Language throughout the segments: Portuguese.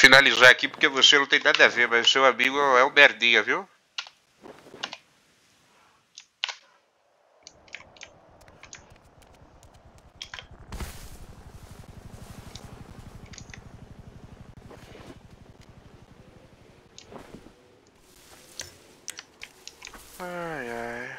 finalizar aqui porque você não tem nada a ver, mas seu amigo é um merdinha, viu? Ai, ai.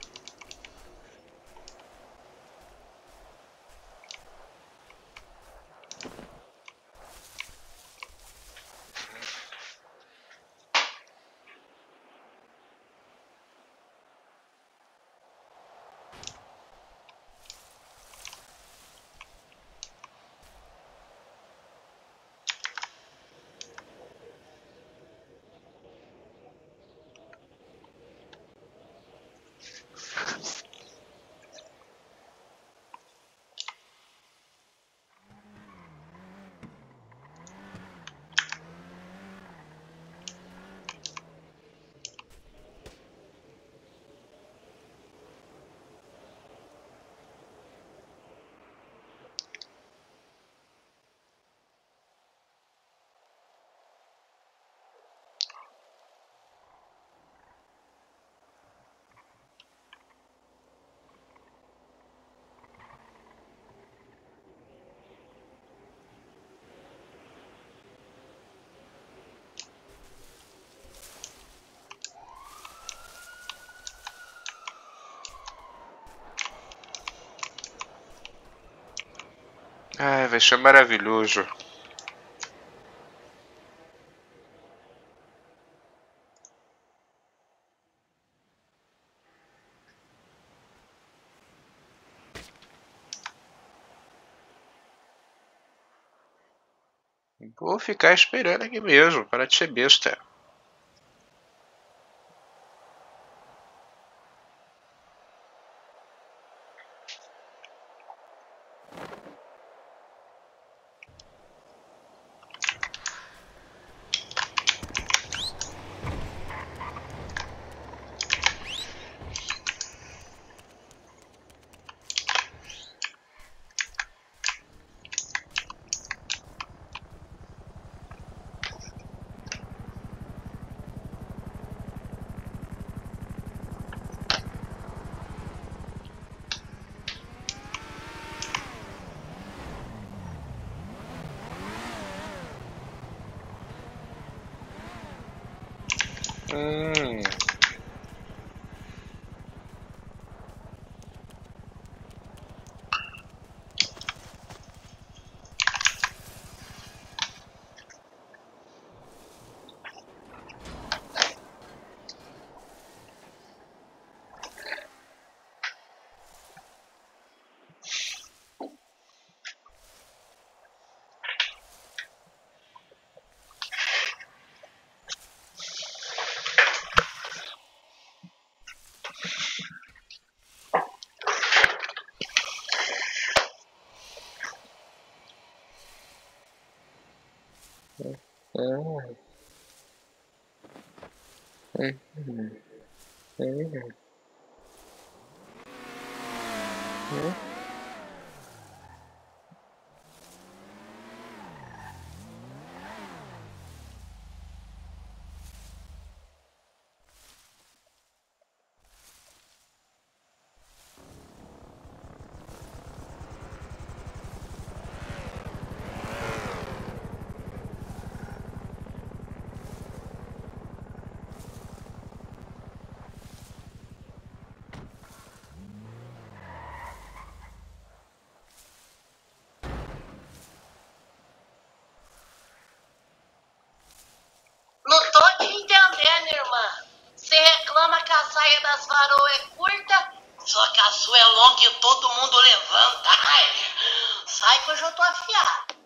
Ai, vai ser maravilhoso. Vou ficar esperando aqui mesmo, para de ser besta. Hum. Não tô te entendendo, irmã. Você reclama que a saia das varoas é curta, só que a sua é longa e todo mundo levanta. Ai, sai que hoje eu tô afiado.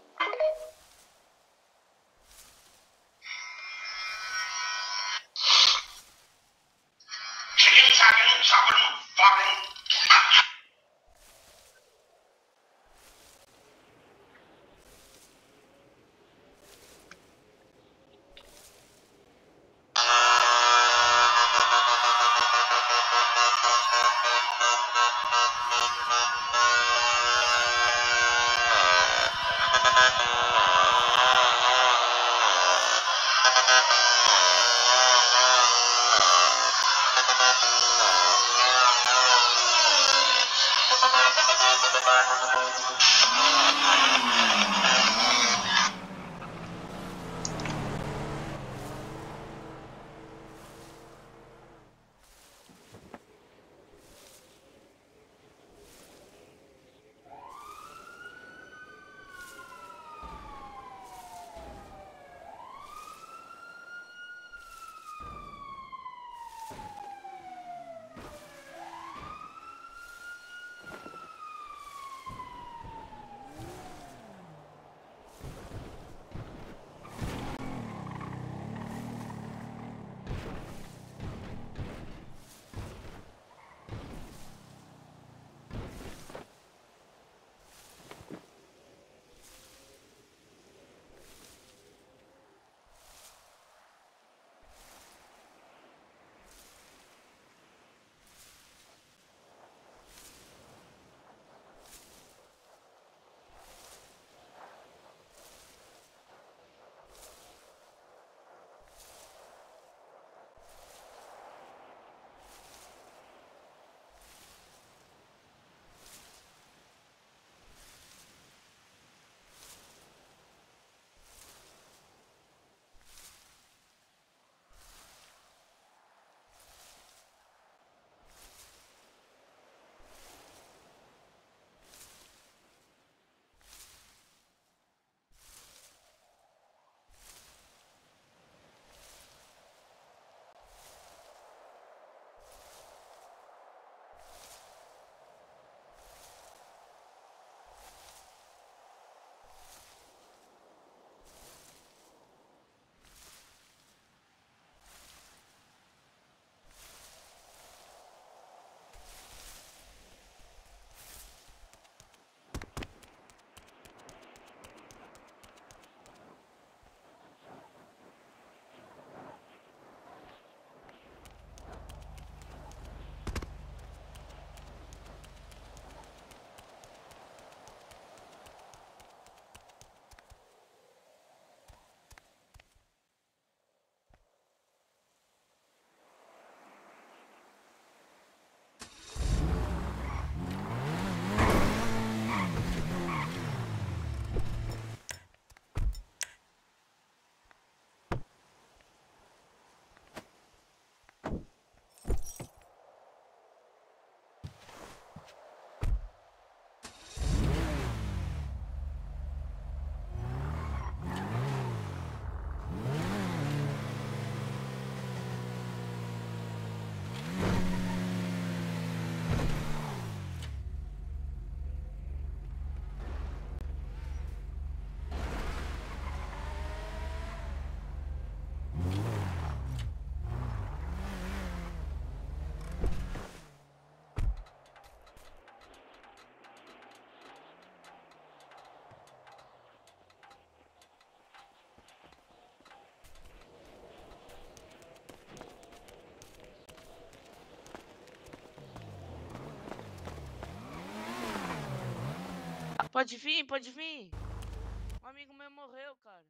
Pode vir, pode vir. Um amigo meu morreu, cara.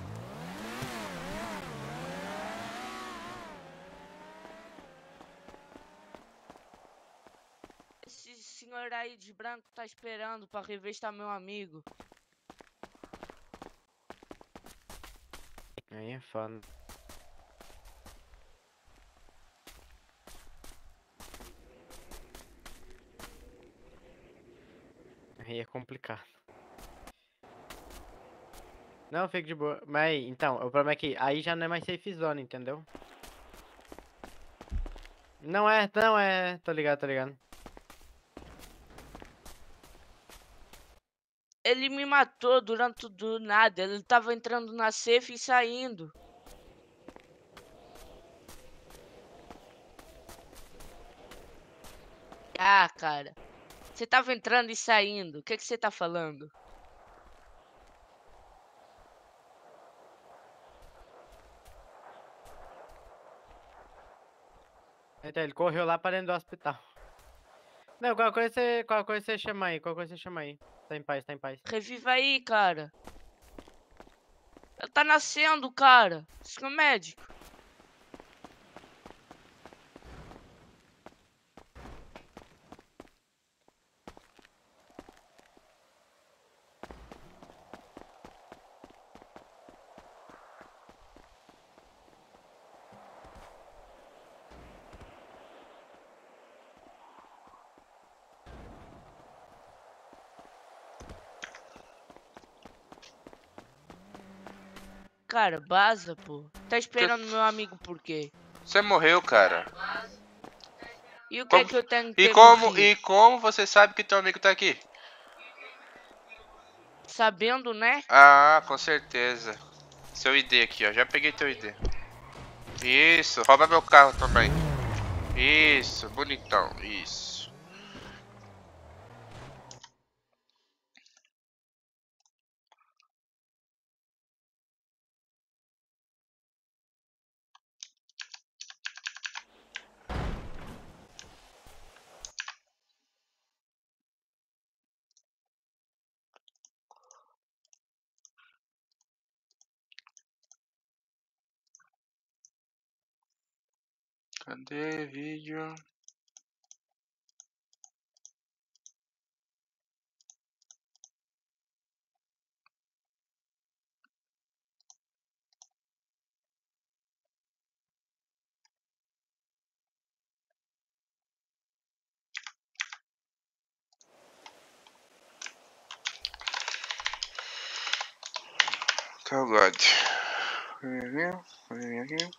Esse senhor aí de branco tá esperando pra revistar meu amigo. Aí é foda. Aí é complicado. Não, fica de boa. Mas, então, o problema é que aí já não é mais safe zone, entendeu? Não é, tô ligado, tô ligado. Ele me matou durante do nada. Ele tava entrando na safe e saindo. Ah, cara. Você tava entrando e saindo. O que você tá falando? Então, ele correu lá pra dentro do hospital. Não, qualquer coisa você chama aí, qualquer coisa você chama aí. Tá em paz, tá em paz. Reviva aí, cara. Ele tá nascendo, cara. Isso é um médico. Cara, baza, pô. Tá esperando meu amigo por quê? Você morreu, cara. E o que é Como- que eu tenho que E ter como, morrido? e como você sabe que teu amigo tá aqui? Sabendo, né? Ah, com certeza. Seu ID aqui, ó. Já peguei teu ID. Isso, rouba meu carro também. Isso, bonitão, isso. Cadê vídeo? Oh God. Aqui.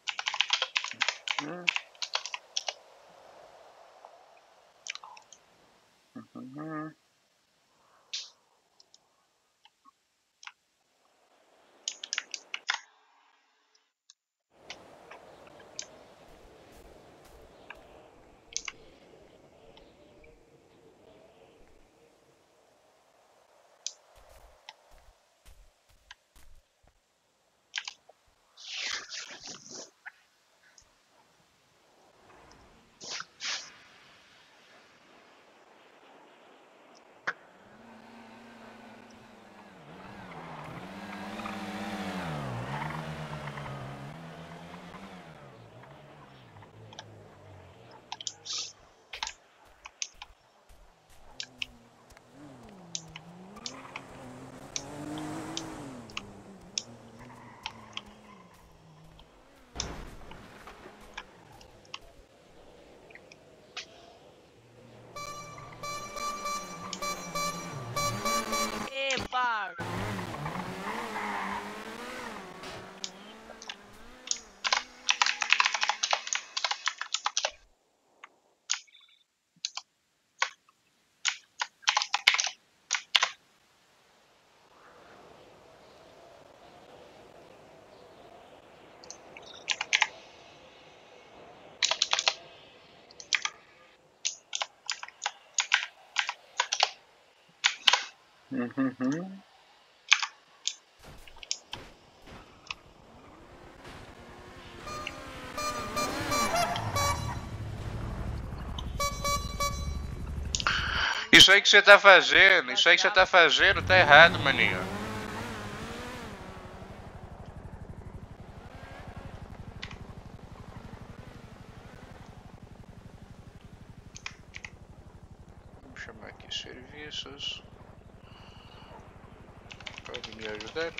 Epa! Isso aí que você tá fazendo, isso aí que você tá fazendo tá errado, maninho. Vamos chamar aqui serviços. Pode me ajudar?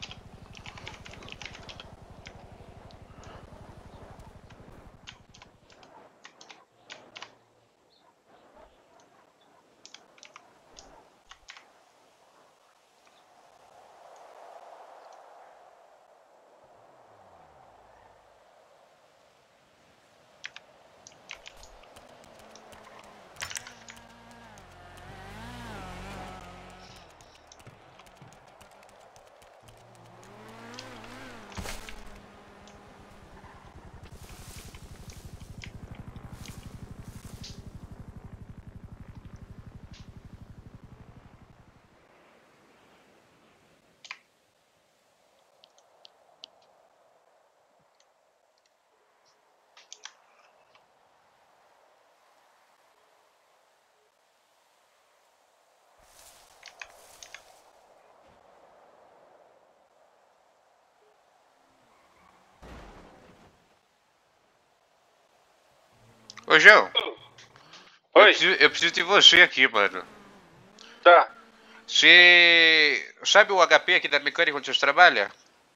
Ô, João. Oi. Eu preciso de você aqui, mano. Tá. Você sabe o HP aqui da mecânica onde você trabalha?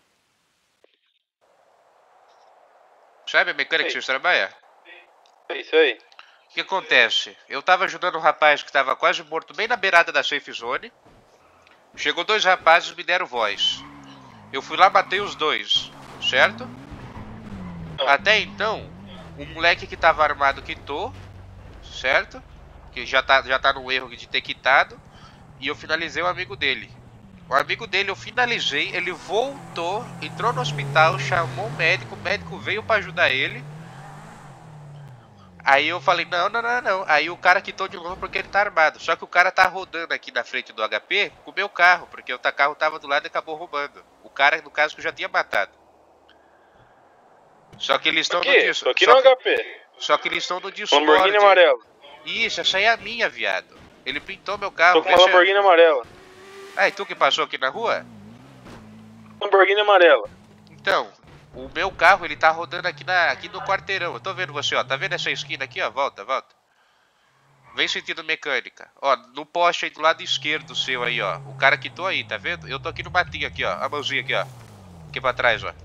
Sabe a mecânica que Sei. você trabalha? É isso aí. O que acontece? Eu tava ajudando um rapaz que tava quase morto bem na beirada da safe zone. Chegou dois rapazes e me deram voz. Eu fui lá, matei os dois, certo? Até então, o moleque que tava armado quitou, certo? Que já tá no erro de ter quitado. E eu finalizei o amigo dele. O amigo dele eu finalizei, ele voltou, entrou no hospital, chamou o médico veio pra ajudar ele. Aí eu falei, não. Aí o cara quitou de novo porque ele tá armado. Só que o cara tá rodando aqui na frente do HP com o meu carro, porque o carro tava do lado e acabou roubando. O cara, no caso, que eu já tinha matado. Só que eles estão no Discord. Tô aqui no HP. Só que eles estão no Discord. Lamborghini amarela. Isso, essa aí é a minha, viado. Ele pintou meu carro. Tô com uma Lamborghini amarela. Ah, e tu que passou aqui na rua? Lamborghini amarela. Então, o meu carro, ele tá rodando aqui no quarteirão. Eu tô vendo você, ó. Tá vendo essa esquina aqui, ó? Volta. Vem sentido mecânica. Ó, no poste aí do lado esquerdo seu aí, ó. O cara quitou aí, tá vendo? Eu tô aqui no matinho aqui, ó. A mãozinha aqui, ó. Aqui pra trás, ó.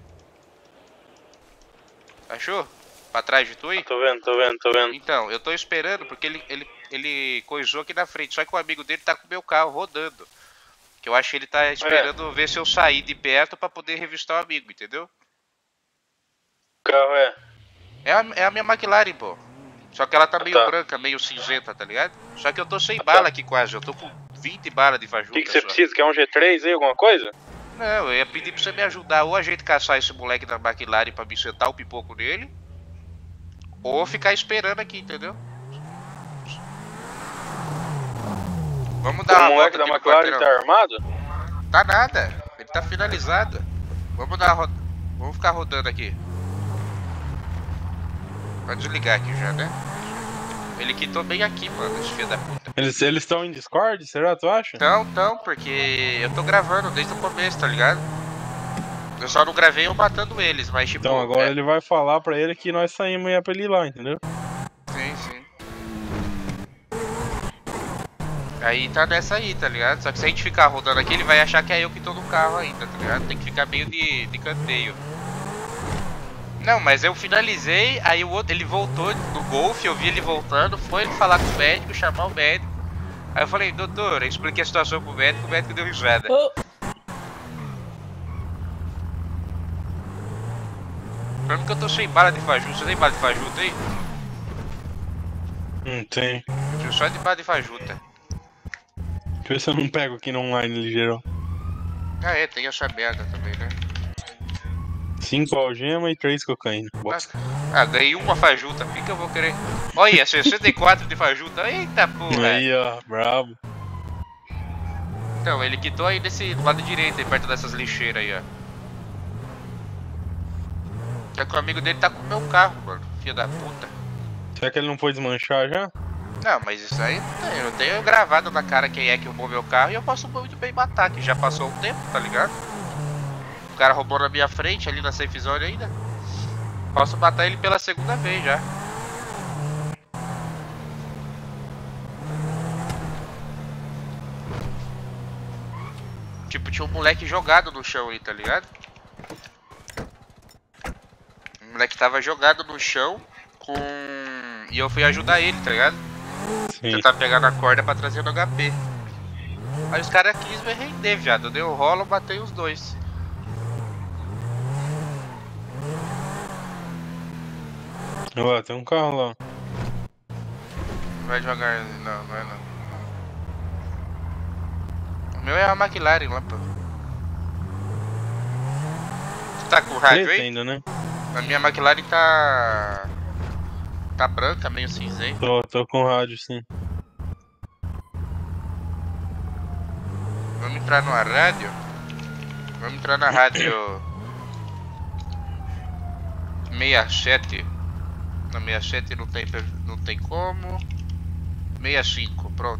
Achou? Pra trás de tu aí? Tô vendo. Então, eu tô esperando porque ele coisou aqui na frente. Só que o amigo dele tá com o meu carro rodando. Que eu acho que ele tá esperando ver se eu sair de perto pra poder revistar o amigo, entendeu? O carro É a minha McLaren, pô. Só que ela tá meio branca, meio cinzenta, tá ligado? Só que eu tô sem bala aqui quase. Eu tô com 20 balas de fajuta. O que você precisa? Quer um G3 aí, alguma coisa? Não, eu ia pedir pra você me ajudar. Ou a gente caçar esse moleque da McLaren pra me sentar o pipoco nele. Ou ficar esperando aqui, entendeu? Vamos dar uma volta aqui. O moleque da aqui no McLaren quarteirão. tá armado? Tá nada, ele tá finalizado. Vamos dar Vamos ficar rodando aqui. Pode desligar aqui já, né? Ele quitou bem aqui, mano, esse filho da puta. Eles estão em Discord, será? Tu acha? Então, porque eu tô gravando desde o começo, tá ligado? Eu só não gravei eu matando eles, mas tipo... Então agora ele vai falar pra ele que nós saímos e ia pra ele ir lá, entendeu? Sim. Aí tá nessa aí, tá ligado? Só que se a gente ficar rodando aqui, ele vai achar que é eu que tô no carro ainda, tá ligado? Tem que ficar meio de canteio. Não, mas eu finalizei, aí o outro, ele voltou do Golf, eu vi ele voltando, foi ele falar com o médico, chamar o médico. Aí eu falei, doutor, eu expliquei a situação pro médico, o médico deu risada. Pra mim que eu tô sem bala de fajuta, você tem bala de fajuta aí? Não tem. Eu só de bala de fajuta. Deixa eu ver se eu não pego aqui no online ligeiro. Ah tem essa merda também, né? 5 algema e 3 cocaína. Bosta. Ganhei uma fajuta, por que eu vou querer? Olha, 64 de fajuta, eita porra! Aí, ó, brabo. Então, ele quitou aí do lado direito, aí perto dessas lixeiras aí, ó. Só que o amigo dele tá com o meu carro, mano, filho da puta. Será que ele não foi desmanchar já? Não, mas isso aí não tem, eu tenho gravado na cara quem é que roubou meu carro e eu posso muito bem matar, que já passou um tempo, tá ligado? O cara roubou na minha frente, ali na safe zone ainda. Posso matar ele pela segunda vez já. Tipo, tinha um moleque jogado no chão aí, tá ligado? O moleque tava jogado no chão com... E eu fui ajudar ele, tá ligado? Sim. Tentar pegar na corda pra trazer no HP. Aí os caras quis me render, viado. Eu dei o rolo, matei os dois. Ó, tem um carro lá. Vai devagar, não é não. O meu é a McLaren lá, pô. Tu tá com o rádio Preta aí? ainda, né? A minha McLaren tá... Tá branca, meio cinzenta. Tô com rádio, sim. Vamos entrar numa rádio? Vamos entrar na rádio... 67. Na 67 não tem como. 65, pronto.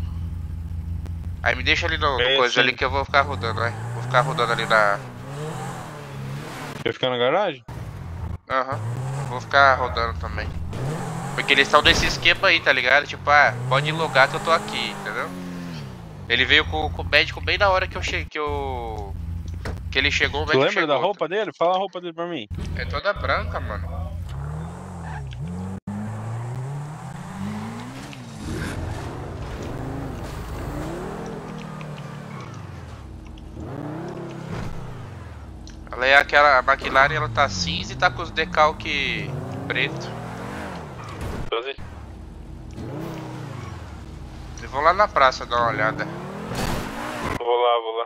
Aí me deixa ali no coisa ali que eu vou ficar rodando, vai. Vou ficar rodando ali na... Quer ficar na garagem? Aham. Vou ficar rodando também. Porque eles estão nesse esquema aí, tá ligado? Tipo, pode logar que eu tô aqui, entendeu? Ele veio com o médico bem na hora que eu cheguei, que ele chegou, o médico lembra da roupa dele? Fala a roupa dele pra mim. É toda branca, mano. Ela é aquela. A McLaren, ela tá cinza e tá com os decalque preto. Eu vou lá na praça dar uma olhada. Vou lá.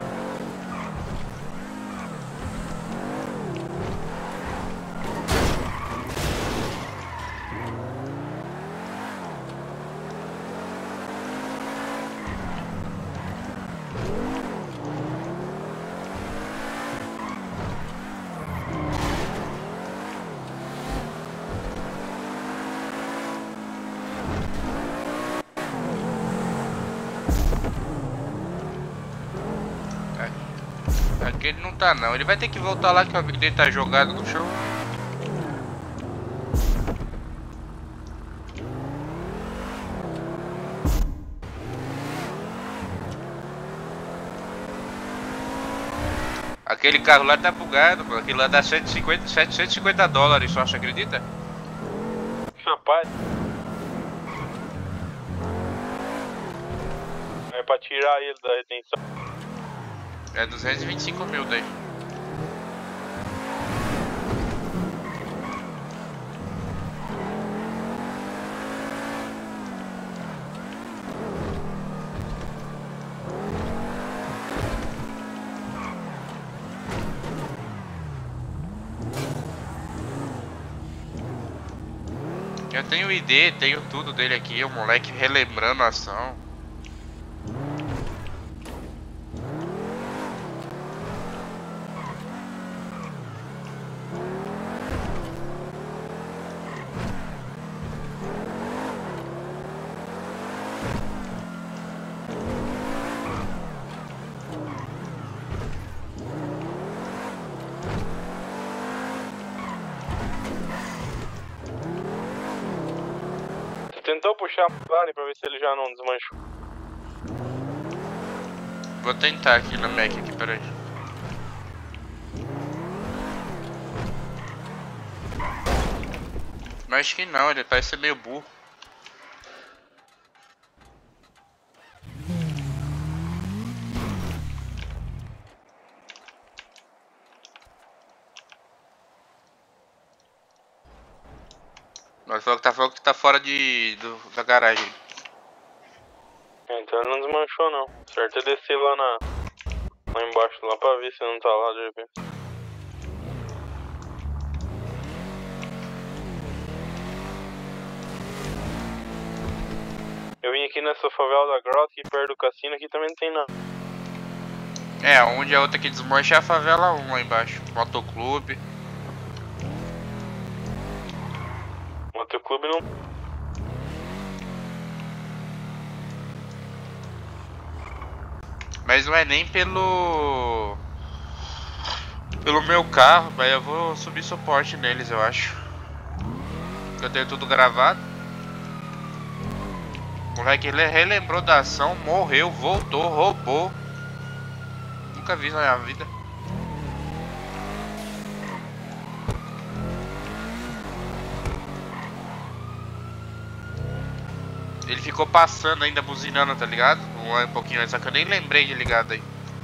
Aqui ele não tá não, ele vai ter que voltar lá que o amigo dele tá jogado no chão. Aquele carro lá tá bugado, mano. Aquele lá dá 750 dólares só, você acredita? Rapaz. É pra tirar ele da retenção. É 225 mil daí. Eu tenho o ID, tenho tudo dele aqui, o moleque relembrando a ação. Tentou puxar a McLaren pra ver se ele já não desmanchou. Vou tentar aqui na Mac aqui, peraí. Mas acho que não, ele parece ser meio burro. Mas falou que tá fora da garagem. Então ele não desmanchou não. Certo é descer lá embaixo, lá pra ver se não tá lá de repente. Eu vim aqui nessa favela da Grota, aqui perto do cassino, aqui também não tem nada. É, onde a outra que desmancha é a favela 1 lá embaixo. Motoclube. Motoclube não. Mas não é nem pelo meu carro, mas eu vou subir suporte neles, eu acho. Eu tenho tudo gravado. O moleque relembrou da ação, morreu, voltou, roubou. Nunca vi na minha vida. Ele ficou passando ainda, buzinando, tá ligado? Um pouquinho antes, só que eu nem lembrei de ligar daí.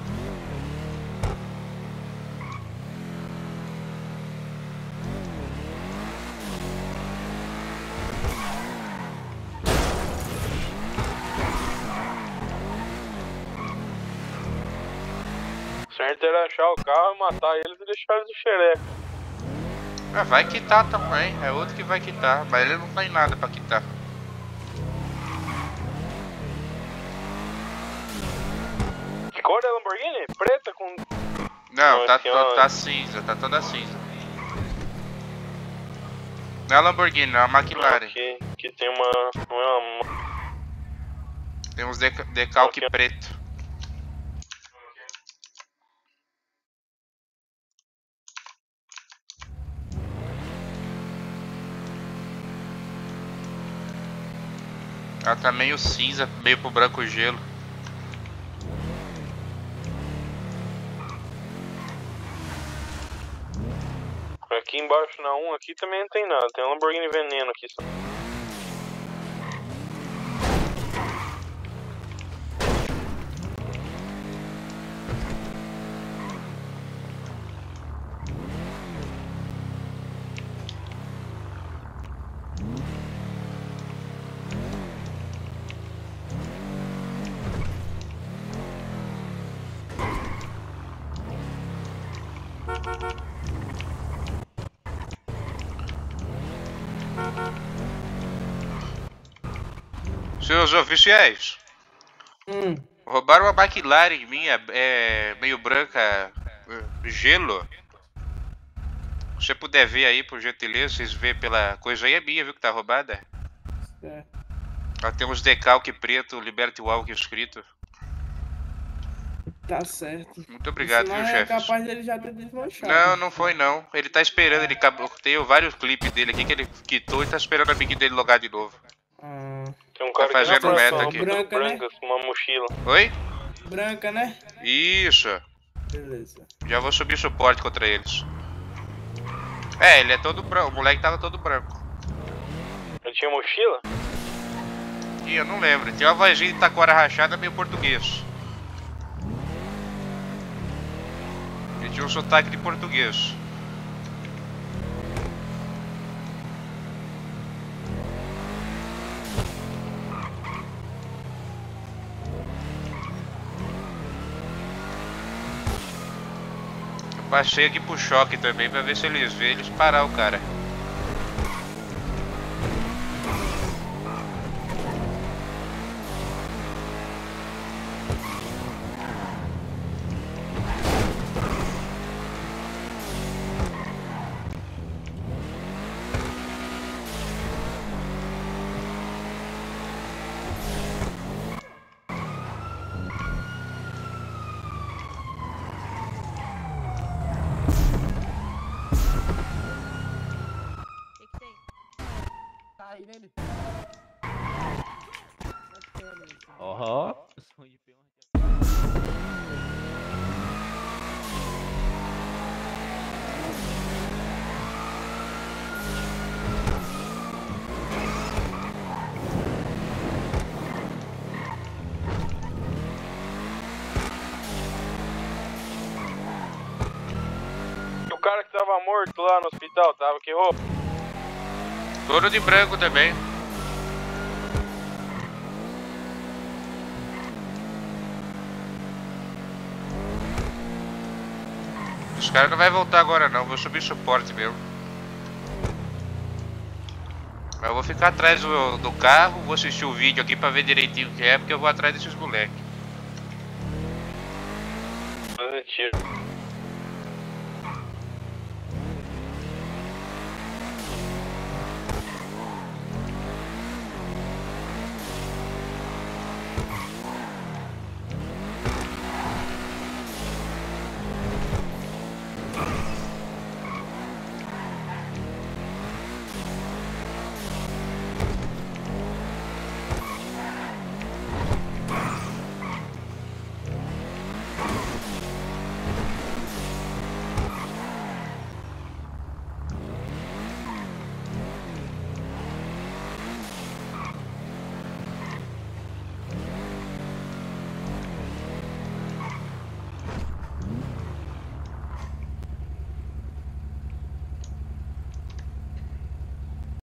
O certo era achar o carro, matar eles e deixar eles de xereca. Ah, vai quitar também, é outro que vai quitar, mas ele não tem nada pra quitar. Que cor é a Lamborghini? Preta com... Não, Nossa, tá cinza, tá toda cinza. Não é a Lamborghini, é a McLaren. Que tem uma... Não é uma... Tem uns decalque preto. Ela tá meio cinza, meio pro branco gelo. Aqui embaixo na 1 aqui também não tem nada, tem um Lamborghini Veneno aqui só. Seus oficiais, roubaram uma McLaren minha, meio branca, gelo. Se você puder ver aí, por gentileza, vocês vê pela coisa aí, é minha, viu, que tá roubada. Certo. Ela tem uns decalque preto, Liberty Walk escrito. Tá certo. Muito obrigado, Senão viu, é chefe? capaz dele já ter desmanchado. Não, não foi não. Ele tá esperando, ele tenho vários clipes dele aqui que ele quitou e tá esperando a amiguinho dele logar de novo. Ah, Tem um cara Tá fazendo que tá meta com aqui. Branca, né? branca com uma mochila. Oi? branca, né? Isso. Beleza. Já vou subir suporte contra eles. Ele é todo branco. O moleque tava todo branco. Ele tinha mochila? E eu não lembro. Tinha uma vozinha de taquara rachada meio português. Ele tinha um sotaque de português. Eu passei aqui pro choque também pra ver se eles veem eles parar o cara. E o cara que tava morto lá no hospital, tava que roupa? Todo de branco também. Os caras não vai voltar agora não, vou subir suporte mesmo. Mas eu vou ficar atrás do carro, vou assistir o vídeo aqui pra ver direitinho o que é, porque eu vou atrás desses moleques. Fazer tiro.